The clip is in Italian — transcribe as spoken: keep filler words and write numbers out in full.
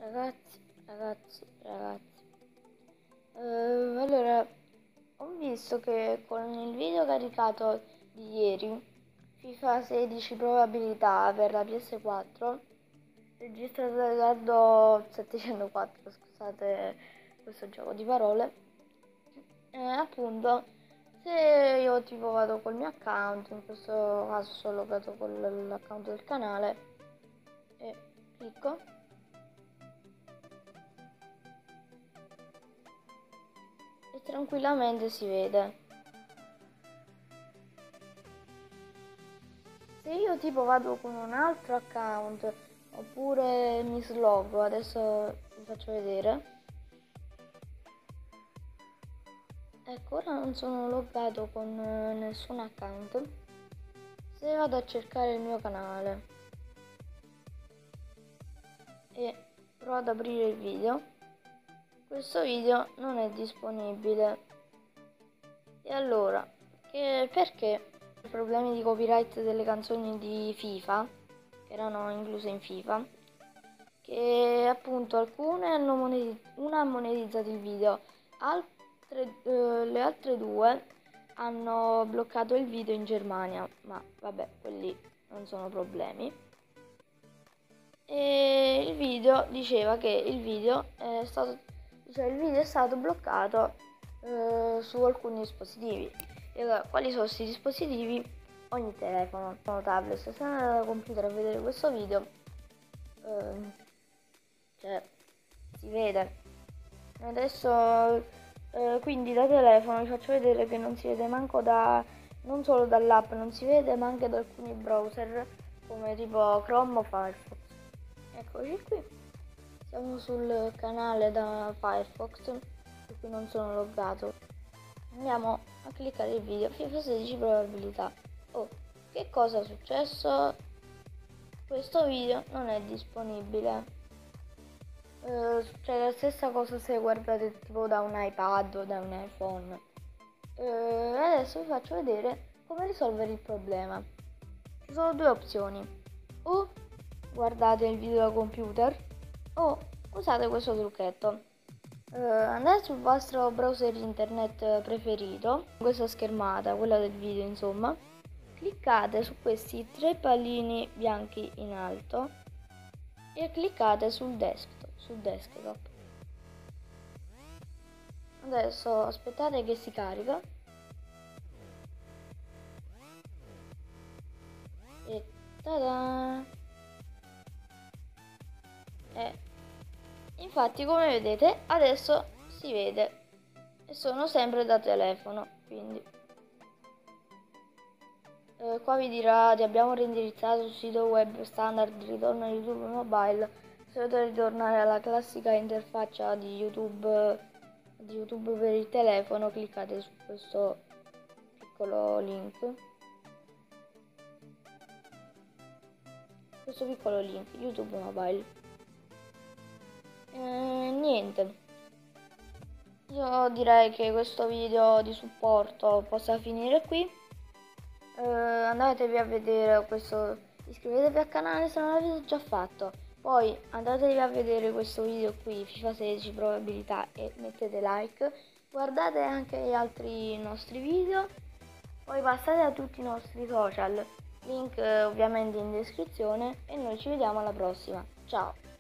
Ragazzi, ragazzi, ragazzi. Eh, allora, ho visto che con il video caricato di ieri, FIFA sedici probabilità per la P S quattro, registrato da Edoardo settecentoquattro, scusate questo gioco di parole, eh, appunto, se io tipo vado col mio account, in questo caso sono logato con l'account del canale, e clicco, e tranquillamente si vede. Se io tipo vado con un altro account oppure mi sloggo, adesso vi faccio vedere. Ecco, ora non sono loggato con eh, nessun account. Se vado a cercare il mio canale e provo ad aprire il video, questo video non è disponibile. E allora, che, perché? Problemi di copyright delle canzoni di FIFA, che erano incluse in FIFA, che appunto alcune hanno monetiz- una ha monetizzato il video, altre, eh, le altre due hanno bloccato il video in Germania, ma vabbè, quelli non sono problemi. E il video diceva che il video è stato, cioè il video è stato bloccato eh, su alcuni dispositivi. E allora, quali sono questi dispositivi? Ogni telefono, tablet. Se andate da computer a vedere questo video, eh, cioè si vede. Adesso eh, quindi da telefono vi faccio vedere che non si vede manco da, non solo dall'app, non si vede ma anche da alcuni browser come tipo Chrome o Firefox. Eccoci qui, siamo sul canale da Firefox, per cui non sono loggato. Andiamo a cliccare il video, FIFA sedici probabilità. Oh, che cosa è successo? Questo video non è disponibile. Uh, cioè la stessa cosa se guardate tipo da un iPad o da un iPhone. Uh, adesso vi faccio vedere come risolvere il problema. Ci sono due opzioni: o guardate il video da computer o usate questo trucchetto. Uh, andate sul vostro browser internet preferito, questa schermata, quella del video insomma, cliccate su questi tre pallini bianchi in alto e cliccate sul desktop, sul desktop. Adesso aspettate che si carica e tada! E infatti, come vedete, adesso si vede e sono sempre da telefono, quindi eh, qua vi dirà ti abbiamo reindirizzato sul sito web standard, ritorna a YouTube Mobile. Se dovete ritornare alla classica interfaccia di YouTube, di YouTube per il telefono, cliccate su questo piccolo link, questo piccolo link, YouTube Mobile. Eh, niente, io direi che questo video di supporto possa finire qui. Eh, andatevi a vedere questo, iscrivetevi al canale se non l'avete già fatto, poi andatevi a vedere questo video qui, FIFA sedici probabilità, e mettete like, guardate anche gli altri nostri video, poi passate a tutti i nostri social, link eh, ovviamente in descrizione, e noi ci vediamo alla prossima, ciao!